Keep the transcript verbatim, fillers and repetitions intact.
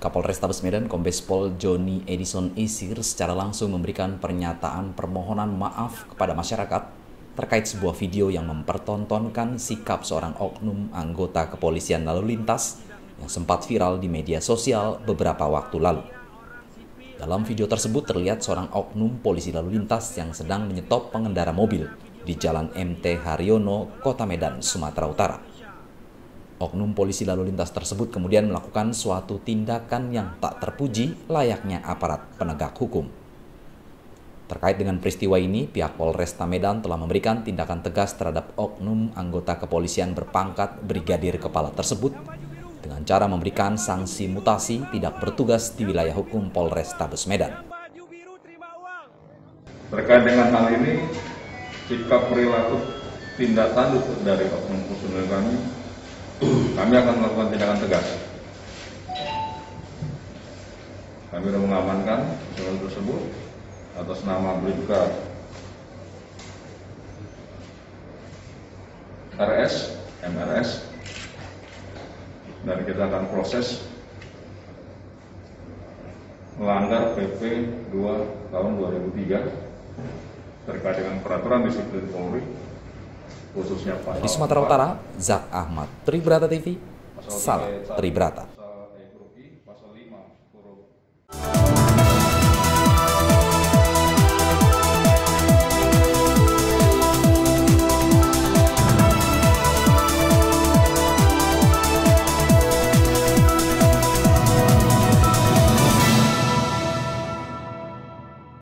Kapolrestabes Medan Kombes Pol Joni Edison Isir secara langsung memberikan pernyataan permohonan maaf kepada masyarakat terkait sebuah video yang mempertontonkan sikap seorang oknum anggota kepolisian lalu lintas yang sempat viral di media sosial beberapa waktu lalu. Dalam video tersebut terlihat seorang oknum polisi lalu lintas yang sedang menyetop pengendara mobil di Jalan M T Haryono, Kota Medan, Sumatera Utara. Oknum polisi lalu lintas tersebut kemudian melakukan suatu tindakan yang tak terpuji layaknya aparat penegak hukum. Terkait dengan peristiwa ini, pihak Polresta Medan telah memberikan tindakan tegas terhadap oknum anggota kepolisian berpangkat Brigadir Kepala tersebut dengan cara memberikan sanksi mutasi tidak bertugas di wilayah hukum Polrestabes Medan. Terkait dengan hal ini, sikap perilaku tindak tanduk dari oknum personil kami, kami akan melakukan tindakan tegas. Kami sudah mengamankan personil tersebut atas nama Bribka R S, M R S, dan kita akan proses melanggar P P dua tahun dua ribu tiga terkait dengan peraturan disiplin Polri, khususnya pasal Di Sumatera Utara, Zak Ahmad, Tribrata T V, Salam Tribrata.